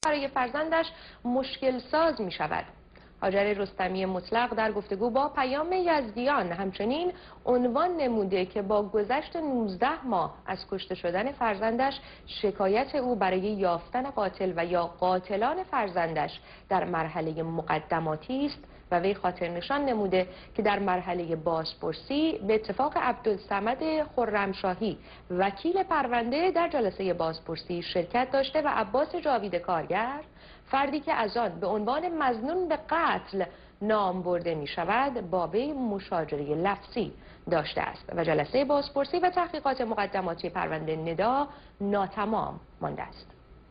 برای فرزندش مشکل ساز می شود. هاجر رستمی مطلق در گفتگو با پیام یزدیان همچنین عنوان نموده که با گذشت 19 ماه از کشته شدن فرزندش شکایت او برای یافتن قاتل و یا قاتلان فرزندش در مرحله مقدماتی است و وی خاطر نشان نموده که در مرحله بازپرسی به اتفاق عبدالصمد خرمشاهی وکیل پرونده در جلسه بازپرسی شرکت داشته و عباس جاوید کارگر فردی که از آن به عنوان مظنون به قتل نام برده می شود با وی مشاجره لفظی داشته است و جلسه بازپرسی و تحقیقات مقدماتی پرونده ندا ناتمام مانده است.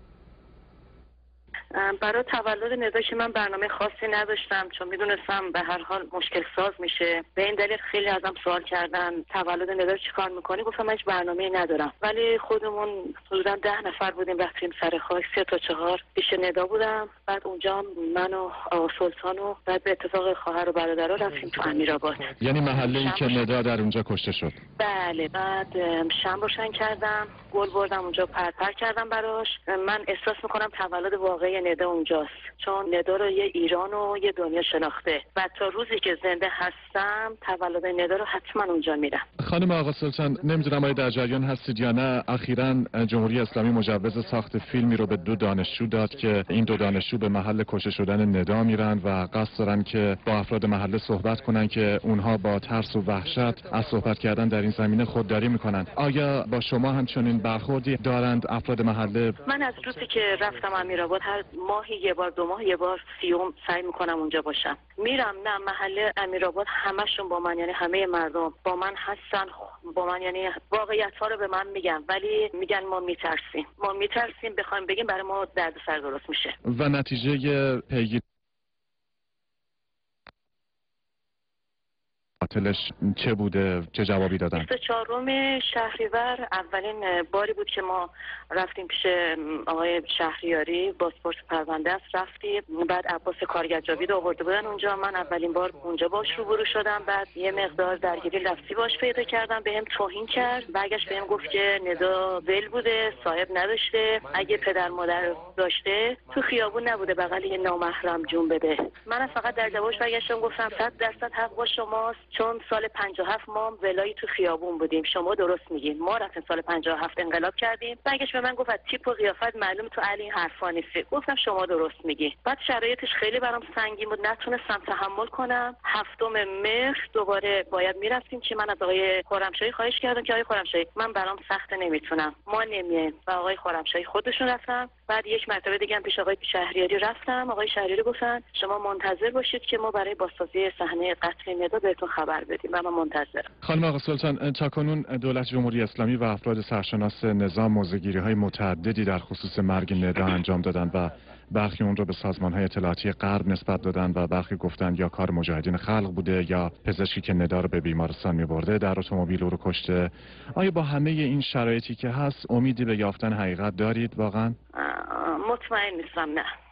برای تولد ندا که من برنامه خاصی نداشتم، چون میدونستم به هر حال مشکل ساز میشه. به این دلیل خیلی ازم سوال کردن تولد ندا چیکار میکنی؟ گفتم من هیچ برنامه‌ای ندارم، ولی خودمون حدودا 10 نفر بودیم رفتیم سر خاک 3 تا 4 پیش ندا بودم. بعد اونجا من و آقا سلطان و بعد به اتفاق خواهر و برادرها رفتیم تو امیرآباد، یعنی محله‌ای که ندا در اونجا کشته شد. بله. بعد شمع روشن کردم، گل بردم اونجا، پرپر کردم براش. من احساس میکنم تولد واقعی ندا اونجاست، چون ندا رو یه ایران و یه دنیا شناخته و تا روزی که زنده هستم تولد ندا رو حتما اونجا میرم. خانم آقا سلطان، نمیدونم آیا در جریان هستید یا نه، اخیراً جمهوری اسلامی مجوز ساخت فیلمی رو به 2 دانشجو داد که این 2 دانشجو به محل کشته شدن ندا میرن و قصد دارن که با افراد محله صحبت کنن که اونها با ترس و وحشت از صحبت کردن در این زمینه خودداری میکنن. آیا با شما همچنین برخوردی دارند افراد محله؟ من از روزی که رفتم امیرآباد هر ماهی یه بار 2 ماه یه بار سیوم سعی میکنم اونجا باشم. میرم، نه محله امیرآباد همشون با من، یعنی همه مردم با من هستن، با من، یعنی واقعیت ها رو به من میگن، ولی میگن ما میترسیم بخوایم بگیم برای ما دردسر درست میشه. و نتیجه پیگیری قاتلش چه بوده؟ چه جوابی دادن؟ 24 شهریور اولین باری بود که ما رفتیم پیش آقای شهریاری، بازپرس پرونده است. رفتیم، بعد عباس کارگر جاوید آورده بودن اونجا. من اولین بار اونجا باش روبرو شدم. بعد یه مقدار درگیری لفظی باش پیدا کردم، بهم توهین کرد. برگشت بهم گفت که ندا ول بوده، صاحب نداشته، اگه پدر مادر داشته تو خیابون نبوده بغل یه نامحرم جون بده. من فقط در جوابش برگشتم گفتم 100% حق با شماست، چون سال 57 ما ولایی تو خیابون بودیم. شما درست میگین، ما رفتیم سال 57 انقلاب کردیم. برگشت به من گفت تیپ و قیافت معلوم تو علی حرفا نیستی. گفتم شما درست میگی. بعد شرایطش خیلی برام سنگین بود، نتونستم تحمل کنم. 7 مهر دوباره باید میرفتیم که من از آقای خرمشاهی خواهش کردم که آقای خرمشاهی من برام سخت نمیتونم، ما نمیایم. و آقای خرمشاهی خودشون رفتن. بعد یک مرتبه دیگه هم پیش آقای شهریاری رفتم. آقای شهریاری گفتن شما منتظر باشید که ما برای بازسازی صحنه قتل ندا بهتون خبر بدیم و من منتظرم. خانم آقا سلطان، تاکنون دولت جمهوری اسلامی و افراد سرشناس نظام موضع‌گیری‌های متعددی در خصوص مرگ ندا انجام دادن و برخی اون رو به سازمان‌های اطلاعاتی غرب نسبت دادن و برخی گفتن یا کار مجاهدین خلق بوده یا پزشکی که ندا رو به بیمارستان می‌برده در اتومبیل رو کشته. آیا با همه این شرایطی که هست امیدی به یافتن حقیقت دارید واقعا؟ مطمئن نیستم، نه.